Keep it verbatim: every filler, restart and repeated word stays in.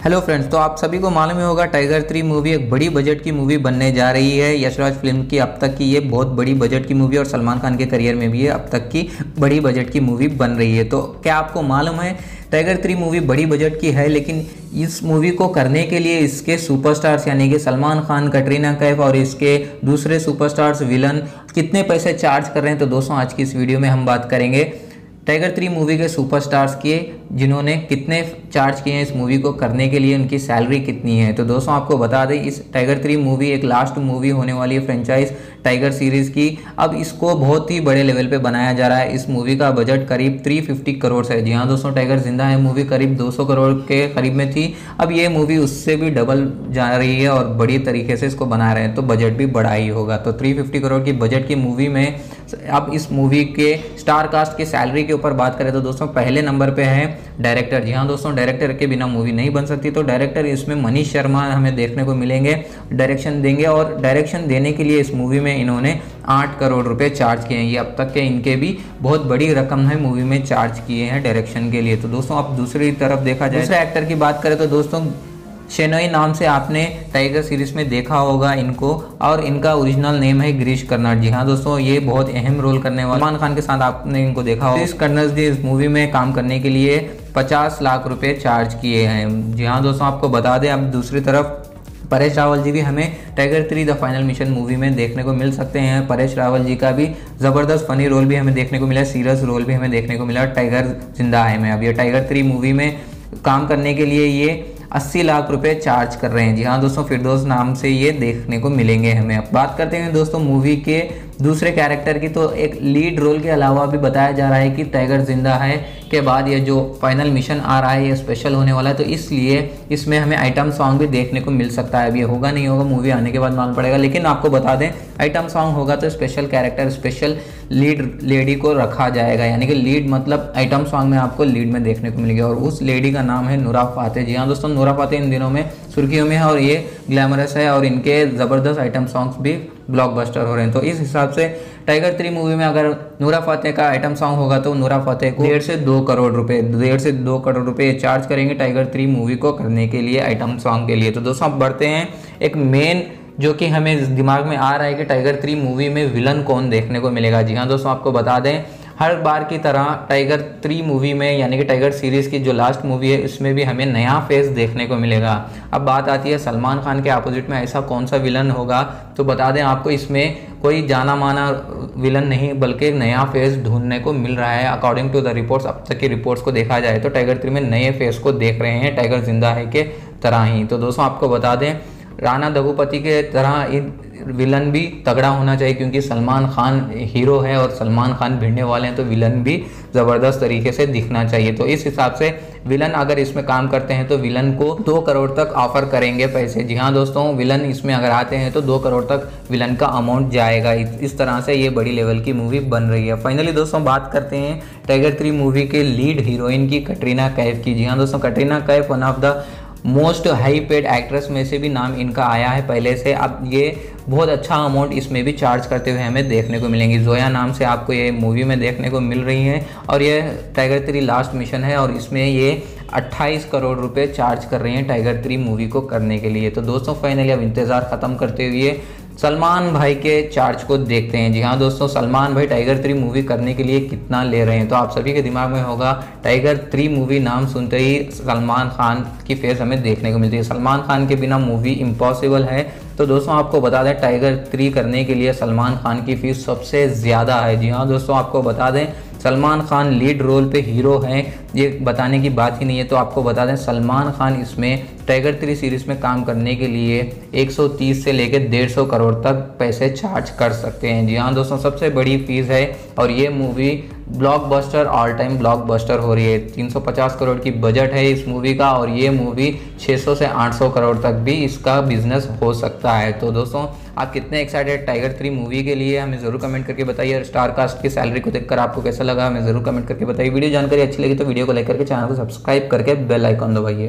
Hello friends, तो आप सभी को मालूम ही होगा टाइगर थ्री मूवी एक बड़ी बजट की मूवी बनने जा रही है। यशराज फिल्म की अब तक की ये बहुत बड़ी बजट की मूवी और सलमान खान के करियर में भी ये अब तक की बड़ी बजट की मूवी बन रही है। तो क्या आपको मालूम है टाइगर थ्री मूवी बड़ी बजट की है, लेकिन इस मूवी को करने के लिए इसके सुपरस्टार्स यानी कि सलमान खान, कटरीना कैफ और इसके दूसरे सुपरस्टार्स विलन कितने पैसे चार्ज कर रहे हैं। तो दोस्तों आज की इस वीडियो में हम बात करेंगे टाइगर थ्री मूवी के सुपरस्टार्स के जिन्होंने कितने चार्ज किए हैं इस मूवी को करने के लिए, उनकी सैलरी कितनी है। तो दोस्तों आपको बता दें इस टाइगर थ्री मूवी एक लास्ट मूवी होने वाली है फ्रेंचाइज टाइगर सीरीज़ की। अब इसको बहुत ही बड़े लेवल पे बनाया जा रहा है। इस मूवी का बजट करीब तीन सौ पचास करोड़ है। जी हाँ दोस्तों, टाइगर जिंदा है मूवी करीब दो सौ करोड़ के करीब में थी। अब ये मूवी उससे भी डबल जा रही है और बड़ी तरीके से इसको बना रहे हैं, तो बजट भी बढ़ा ही होगा। तो तीन सौ पचास करोड़ की बजट की मूवी में अब इस मूवी के स्टार कास्ट की सैलरी के ऊपर बात करें तो दोस्तों पहले नंबर पे है डायरेक्टर। जी हाँ दोस्तों, डायरेक्टर के बिना मूवी नहीं बन सकती। तो डायरेक्टर इसमें मनीष शर्मा हमें देखने को मिलेंगे, डायरेक्शन देंगे और डायरेक्शन देने के लिए इस मूवी में इन्होंने आठ करोड़ रुपए चार्ज किए हैं। ये अब तक के इनके भी बहुत बड़ी रकम है मूवी में चार्ज किए हैं डायरेक्शन के लिए। तो दोस्तों अब दूसरी तरफ देखा जाए दूसरे एक्टर की बात करें तो दोस्तों शेनोई नाम से आपने टाइगर सीरीज में देखा होगा इनको, और इनका ओरिजिनल नेम है गिरीश कर्नाड। जी हाँ दोस्तों, ये बहुत अहम रोल करने वाले सलमान खान के साथ आपने इनको देखा होगा। गिरीश कर्नाड जी इस मूवी में काम करने के लिए पचास लाख रुपए चार्ज किए हैं। जी हाँ दोस्तों, आपको बता दें अब दूसरी तरफ परेश रावल जी भी हमें Tiger three the final mission movie में देखने को मिल सकते हैं। परेश रावल जी का भी ज़बरदस्त फनी रोल भी हमें देखने को मिला, सीरियस रोल भी हमें देखने को मिला टाइगर जिंदा है में। अब ये टाइगर थ्री मूवी में काम करने के लिए ये अस्सी लाख रुपए चार्ज कर रहे हैं। जी हाँ दोस्तों, फिरदौस नाम से ये देखने को मिलेंगे हमें। अब बात करते हैं दोस्तों मूवी के दूसरे कैरेक्टर की, तो एक लीड रोल के अलावा भी बताया जा रहा है कि टाइगर जिंदा है के बाद ये जो फाइनल मिशन आ रहा है ये स्पेशल होने वाला है, तो इसलिए इसमें हमें आइटम सॉन्ग भी देखने को मिल सकता है। अब ये होगा नहीं होगा मूवी आने के बाद मालूम पड़ेगा, लेकिन आपको बता दें आइटम सॉन्ग होगा तो special character special lead lady को रखा जाएगा, यानी कि लीड मतलब आइटम सॉन्ग में आपको लीड में देखने को मिलेगी और उस लेडी का नाम है नूरा फातेह। जी हाँ दोस्तों, नूरा फातेह इन दिनों में सुर्खियों में है और ये ग्लैमरस है और इनके ज़बरदस्त आइटम सॉन्ग्स भी ब्लॉकबस्टर हो रहे हैं। तो इस हिसाब से टाइगर थ्री मूवी में अगर नूरा फातेह का आइटम सॉन्ग होगा तो नूरा फातेह को डेढ़ से दो करोड़ रुपए डेढ़ से दो करोड़ रुपए चार्ज करेंगे टाइगर थ्री मूवी को करने के लिए आइटम सॉन्ग के लिए। तो दोस्तों अब बढ़ते हैं एक मेन जो कि हमें दिमाग में आ रहा है कि टाइगर थ्री मूवी में विलन कौन देखने को मिलेगा। जी हाँ दोस्तों, आपको बता दें हर बार की तरह टाइगर थ्री मूवी में यानी कि टाइगर सीरीज़ की जो लास्ट मूवी है उसमें भी हमें नया फेस देखने को मिलेगा। अब बात आती है सलमान खान के अपोजिट में ऐसा कौन सा विलन होगा, तो बता दें आपको इसमें कोई जाना माना विलन नहीं बल्कि एक नया फेस ढूंढने को मिल रहा है। अकॉर्डिंग टू द रिपोर्ट्स, अब तक की रिपोर्ट्स को देखा जाए तो टाइगर थ्री में नए फेस को देख रहे हैं टाइगर जिंदा है के तरह ही। तो दोस्तों आपको बता दें राणा दगुपति के तरह विलन भी तगड़ा होना चाहिए, क्योंकि सलमान खान हीरो है और सलमान खान भिड़ने वाले हैं, तो विलन भी ज़बरदस्त तरीके से दिखना चाहिए। तो इस हिसाब से विलन अगर इसमें काम करते हैं तो विलन को दो करोड़ तक ऑफर करेंगे पैसे। जी हाँ दोस्तों, विलन इसमें अगर आते हैं तो दो करोड़ तक विलन का अमाउंट जाएगा। इस तरह से ये बड़ी लेवल की मूवी बन रही है। फाइनली दोस्तों बात करते हैं टाइगर थ्री मूवी के लीड हीरोइन की, कटरीना कैफ की। जी हाँ दोस्तों, Katrina Kaif one of the most high paid actress में से भी नाम इनका आया है पहले से। अब ये बहुत अच्छा अमाउंट इसमें भी चार्ज करते हुए हमें देखने को मिलेंगी। जोया नाम से आपको ये मूवी में देखने को मिल रही है और ये टाइगर थ्री लास्ट मिशन है और इसमें ये अट्ठाईस करोड़ रुपए चार्ज कर रही हैं टाइगर थ्री मूवी को करने के लिए। तो दोस्तों फाइनली अब इंतज़ार ख़त्म करते हुए सलमान भाई के चार्ज को देखते हैं। जी हाँ दोस्तों, सलमान भाई टाइगर थ्री मूवी करने के लिए कितना ले रहे हैं। तो आप सभी के दिमाग में होगा टाइगर थ्री मूवी नाम सुनते ही सलमान खान की फेस हमें देखने को मिलती है। सलमान खान के बिना मूवी इम्पॉसिबल है। तो दोस्तों आपको बता दें टाइगर थ्री करने के लिए सलमान खान की फीस सबसे ज़्यादा है। जी हाँ दोस्तों, आपको बता दें सलमान खान लीड रोल पे हीरो हैं, ये बताने की बात ही नहीं है। तो आपको बता दें सलमान खान इसमें टाइगर थ्री सीरीज़ में काम करने के लिए एक सौ तीस से लेकर डेढ़ सौ करोड़ तक पैसे चार्ज कर सकते हैं। जी हाँ दोस्तों, सबसे बड़ी फीस है और ये movie blockbuster all time blockbuster हो रही है। तीन सौ पचास करोड़ की बजट है इस मूवी का और ये मूवी छह सौ से आठ सौ करोड़ तक भी इसका बिजनेस हो सकता है। तो दोस्तों आप कितने एक्साइटेड टाइगर थ्री मूवी के लिए हमें ज़रूर कमेंट करके बताइए। स्टार कास्ट की सैलरी को देखकर आपको कैसा लगा हमें ज़रूर कमेंट करके बताइए। वीडियो जानकारी अच्छी लगी तो वीडियो को लाइक करके चैनल को सब्सक्राइब करके बेल आइकॉन दबाइए।